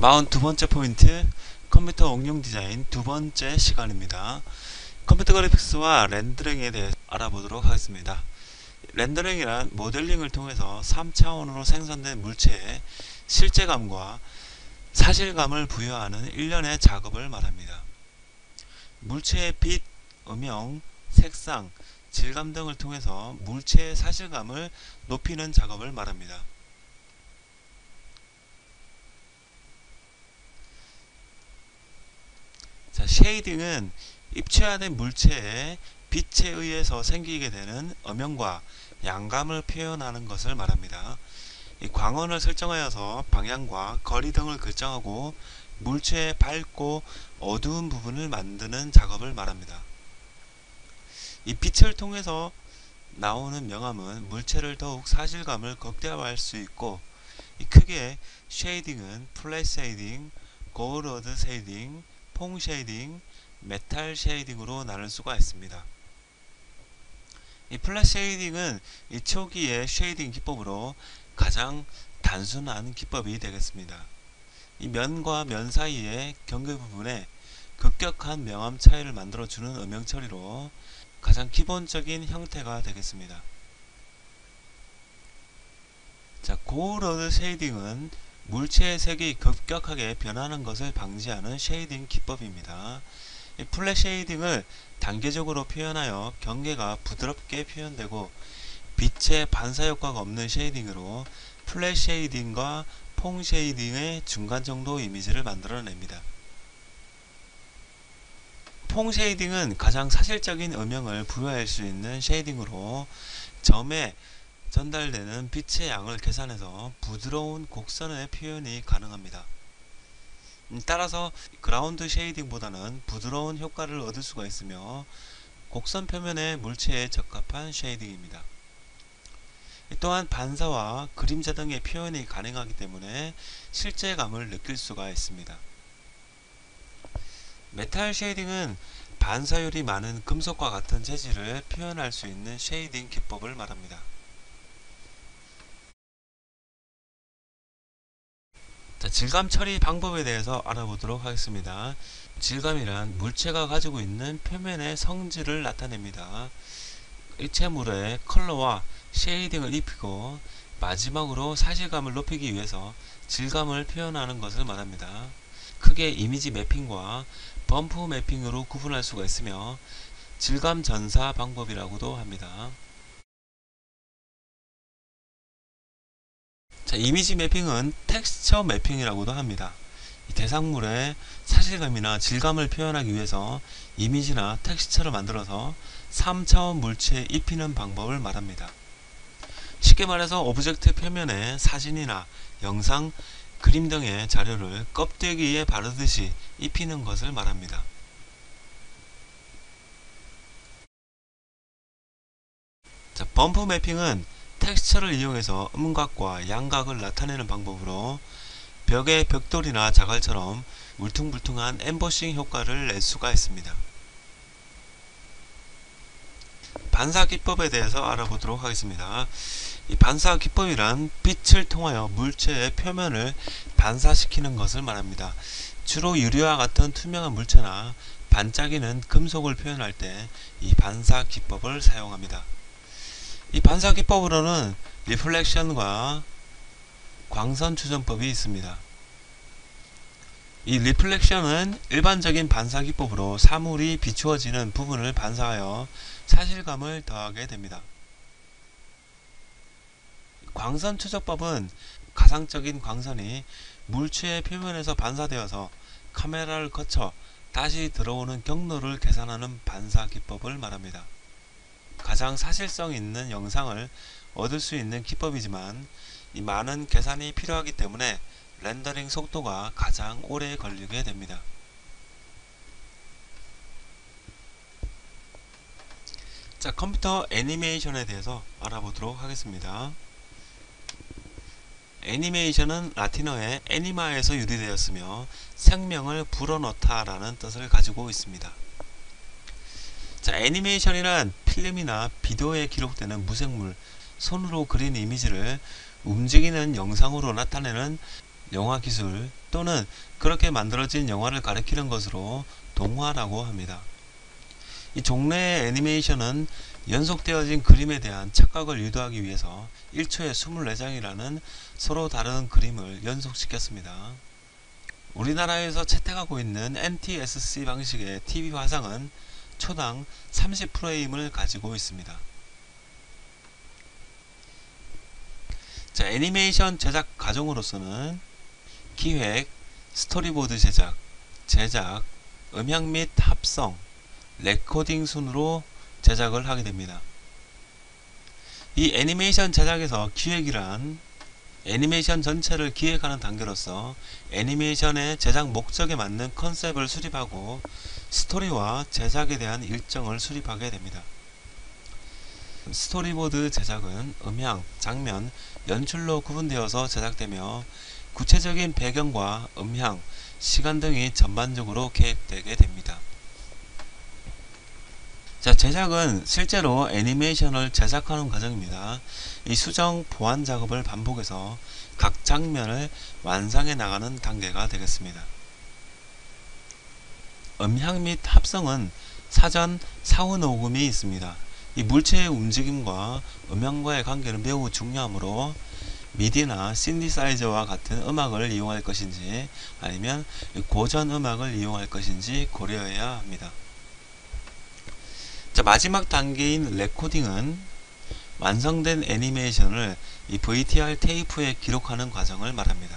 42번째 포인트, 컴퓨터 응용 디자인 두 번째 시간입니다. 컴퓨터 그래픽스와 렌더링에 대해 알아보도록 하겠습니다. 렌더링이란 모델링을 통해서 3차원으로 생성된 물체에 실제감과 사실감을 부여하는 일련의 작업을 말합니다. 물체의 빛, 음영, 색상, 질감 등을 통해서 물체의 사실감을 높이는 작업을 말합니다. 쉐이딩은 입체화된 물체의 빛에 의해서 생기게 되는 음영과 양감을 표현하는 것을 말합니다. 이 광원을 설정하여서 방향과 거리 등을 결정하고 물체의 밝고 어두운 부분을 만드는 작업을 말합니다. 이 빛을 통해서 나오는 명암은 물체를 더욱 사실감을 극대화할 수 있고, 크게 쉐이딩은 플랫 쉐이딩, 고르드 쉐이딩, 퐁 쉐이딩, 메탈 쉐이딩으로 나눌 수가 있습니다. 이 플랫 쉐이딩은 이 초기의 쉐이딩 기법으로 가장 단순한 기법이 되겠습니다. 이 면과 면 사이의 경계 부분에 급격한 명암 차이를 만들어주는 음영 처리로 가장 기본적인 형태가 되겠습니다. 고르드 쉐이딩은 물체의 색이 급격하게 변하는 것을 방지하는 쉐이딩 기법입니다. 이 플랫 쉐이딩을 단계적으로 표현하여 경계가 부드럽게 표현되고 빛의 반사 효과가 없는 쉐이딩으로 플랫 쉐이딩과 퐁 쉐이딩의 중간 정도 이미지를 만들어냅니다. 퐁 쉐이딩은 가장 사실적인 음영을 부여할 수 있는 쉐이딩으로 점에 전달되는 빛의 양을 계산해서 부드러운 곡선의 표현이 가능합니다. 따라서 그라운드 쉐이딩보다는 부드러운 효과를 얻을 수가 있으며 곡선 표면의 물체에 적합한 쉐이딩입니다. 또한 반사와 그림자 등의 표현이 가능하기 때문에 실제감을 느낄 수가 있습니다. 메탈 쉐이딩은 반사율이 많은 금속과 같은 재질을 표현할 수 있는 쉐이딩 기법을 말합니다. 질감 처리 방법에 대해서 알아보도록 하겠습니다. 질감이란 물체가 가지고 있는 표면의 성질을 나타냅니다. 일체물에 컬러와 쉐이딩을 입히고 마지막으로 사실감을 높이기 위해서 질감을 표현하는 것을 말합니다. 크게 이미지 매핑과 범프 매핑으로 구분할 수가 있으며 질감 전사 방법이라고도 합니다. 이미지 매핑은 텍스처 매핑이라고도 합니다. 대상물의 사실감이나 질감을 표현하기 위해서 이미지나 텍스처를 만들어서 3차원 물체에 입히는 방법을 말합니다. 쉽게 말해서 오브젝트 표면에 사진이나 영상, 그림 등의 자료를 껍데기에 바르듯이 입히는 것을 말합니다. 범프 매핑은 텍스처를 이용해서 음각과 양각을 나타내는 방법으로 벽의 벽돌이나 자갈처럼 울퉁불퉁한 엠보싱 효과를 낼 수가 있습니다. 반사 기법에 대해서 알아보도록 하겠습니다. 이 반사 기법이란 빛을 통하여 물체의 표면을 반사시키는 것을 말합니다. 주로 유리와 같은 투명한 물체나 반짝이는 금속을 표현할 때 이 반사 기법을 사용합니다. 이 반사 기법으로는 리플렉션과 광선 추정법이 있습니다. 이 리플렉션은 일반적인 반사 기법으로 사물이 비추어지는 부분을 반사하여 사실감을 더하게 됩니다. 광선 추적법은 가상적인 광선이 물체의 표면에서 반사되어서 카메라를 거쳐 다시 들어오는 경로를 계산하는 반사 기법을 말합니다. 가장 사실성 있는 영상을 얻을 수 있는 기법이지만 이 많은 계산이 필요하기 때문에 렌더링 속도가 가장 오래 걸리게 됩니다. 컴퓨터 애니메이션에 대해서 알아보도록 하겠습니다. 애니메이션은 라틴어의 애니마에서 유래되었으며 생명을 불어넣다 라는 뜻을 가지고 있습니다. 애니메이션이란 필름이나 비디오에 기록되는 무생물, 손으로 그린 이미지를 움직이는 영상으로 나타내는 영화 기술 또는 그렇게 만들어진 영화를 가리키는 것으로 동화라고 합니다. 이 종래의 애니메이션은 연속되어진 그림에 대한 착각을 유도하기 위해서 1초에 24장이라는 서로 다른 그림을 연속시켰습니다. 우리나라에서 채택하고 있는 NTSC 방식의 TV 화상은 초당 30프레임을 가지고 있습니다. 자, 애니메이션 제작 과정으로서는 기획, 스토리보드 제작, 음향 및 합성, 레코딩 순으로 제작을 하게 됩니다. 이 애니메이션 제작에서 기획이란 애니메이션 전체를 기획하는 단계로서 애니메이션의 제작 목적에 맞는 컨셉을 수립하고 스토리와 제작에 대한 일정을 수립하게 됩니다. 스토리보드 제작은 음향, 장면, 연출로 구분되어서 제작되며 구체적인 배경과 음향, 시간 등이 전반적으로 계획되게 됩니다. 자, 제작은 실제로 애니메이션을 제작하는 과정입니다. 이 수정, 보완 작업을 반복해서 각 장면을 완성해 나가는 단계가 되겠습니다. 음향 및 합성은 사전 사후 녹음이 있습니다. 이 물체의 움직임과 음향과의 관계는 매우 중요하므로 미디나 신디사이저와 같은 음악을 이용할 것인지 아니면 고전 음악을 이용할 것인지 고려해야 합니다. 자, 마지막 단계인 레코딩은 완성된 애니메이션을 이 VTR 테이프에 기록하는 과정을 말합니다.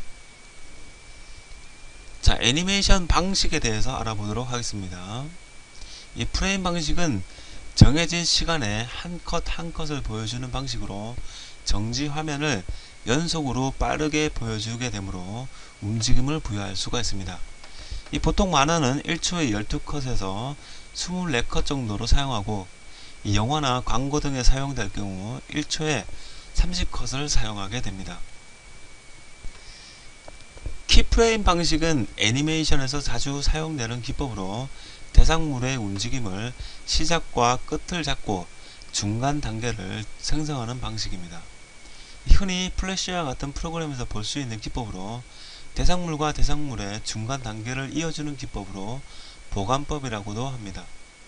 자, 애니메이션 방식에 대해서 알아보도록 하겠습니다. 이 프레임 방식은 정해진 시간에 한 컷 한 컷을 보여주는 방식으로 정지 화면을 연속으로 빠르게 보여주게 되므로 움직임을 부여할 수가 있습니다. 이 보통 만화는 1초에 12컷에서 24컷 정도로 사용하고 이 영화나 광고 등에 사용될 경우 1초에 30컷을 사용하게 됩니다. 키프레임 방식은 애니메이션에서 자주 사용되는 기법으로 대상물의 움직임을 시작과 끝을 잡고 중간 단계를 생성하는 방식입니다. 흔히 플래시와 같은 프로그램에서 볼 수 있는 기법으로 대상물과 대상물의 중간 단계를 이어주는 기법으로 보관법이라고도 합니다.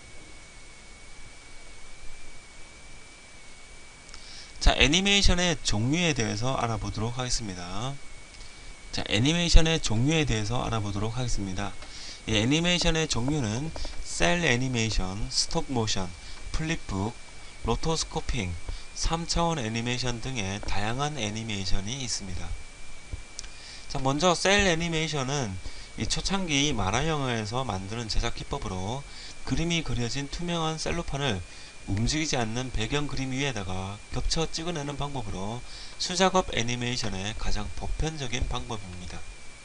자, 애니메이션의 종류에 대해서 알아보도록 하겠습니다. 자, 애니메이션의 종류에 대해서 알아보도록 하겠습니다. 이 애니메이션의 종류는 셀 애니메이션, 스톱 모션, 플립북, 로토스코핑, 3차원 애니메이션 등의 다양한 애니메이션이 있습니다. 자, 먼저 셀 애니메이션은 이 초창기 만화 영화에서 만드는 제작 기법으로 그림이 그려진 투명한 셀로판을 움직이지 않는 배경 그림 위에다가 겹쳐 찍어내는 방법으로 수작업 애니메이션의 가장 보편적인 방법입니다.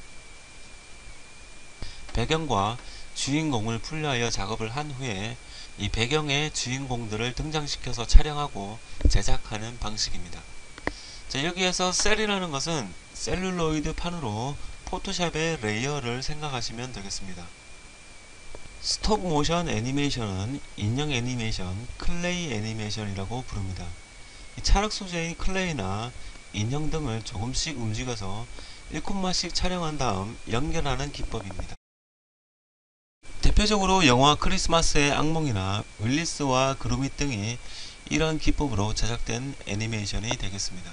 배경과 주인공을 분리하여 작업을 한 후에 이 배경에 주인공들을 등장시켜서 촬영하고 제작하는 방식입니다. 자, 여기에서 셀이라는 것은 셀룰로이드 판으로 포토샵의 레이어를 생각하시면 되겠습니다. 스톱 모션 애니메이션은 인형 애니메이션, 클레이 애니메이션이라고 부릅니다. 찰흙 소재의 클레이나 인형 등을 조금씩 움직여서 1콤마씩 촬영한 다음 연결하는 기법입니다. 대표적으로 영화 크리스마스의 악몽이나 윌리스와 그루밋 등이 이런 기법으로 제작된 애니메이션이 되겠습니다.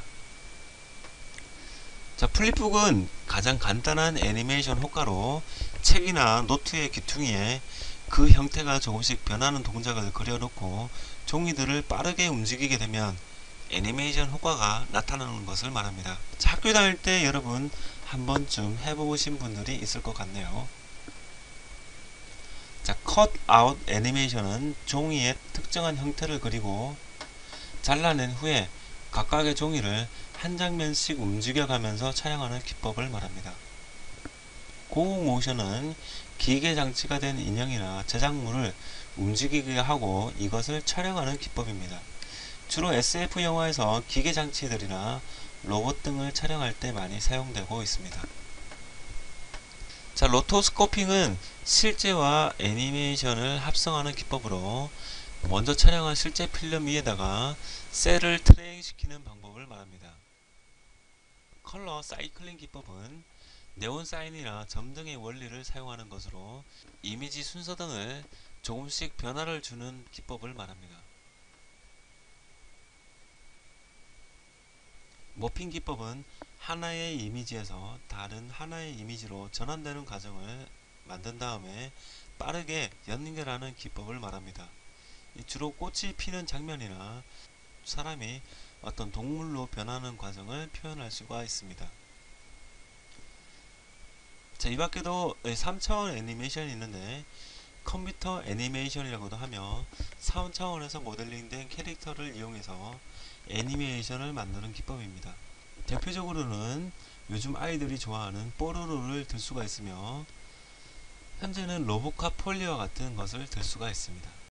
자, 플립북은 가장 간단한 애니메이션 효과로 책이나 노트의 귀퉁이에 그 형태가 조금씩 변하는 동작을 그려놓고 종이들을 빠르게 움직이게 되면 애니메이션 효과가 나타나는 것을 말합니다. 자, 학교 다닐 때 여러분 한 번쯤 해보신 분들이 있을 것 같네요. 자, 컷아웃 애니메이션은 종이의 특정한 형태를 그리고 잘라낸 후에 각각의 종이를 한 장면씩 움직여가면서 촬영하는 기법을 말합니다. 고 모션은 기계 장치가 된 인형이나 제작물을 움직이게 하고 이것을 촬영하는 기법입니다. 주로 SF 영화에서 기계 장치들이나 로봇 등을 촬영할 때 많이 사용되고 있습니다. 자, 로토스코핑은 실제와 애니메이션을 합성하는 기법으로 먼저 촬영한 실제 필름 위에다가 셀을 트레이닝시키는 방법을 말합니다. 컬러 사이클링 기법은 네온 사인이나 점 등의 원리를 사용하는 것으로 이미지 순서 등을 조금씩 변화를 주는 기법을 말합니다. 모핑 기법은 하나의 이미지에서 다른 하나의 이미지로 전환되는 과정을 만든 다음에 빠르게 연결하는 기법을 말합니다. 주로 꽃이 피는 장면이나 사람이 어떤 동물로 변하는 과정을 표현할 수가 있습니다. 자, 이 밖에도 3차원 애니메이션이 있는데 컴퓨터 애니메이션이라고도 하며 3차원에서 모델링된 캐릭터를 이용해서 애니메이션을 만드는 기법입니다. 대표적으로는 요즘 아이들이 좋아하는 뽀로로를 들 수가 있으며 현재는 로보캅 폴리와 같은 것을 들 수가 있습니다.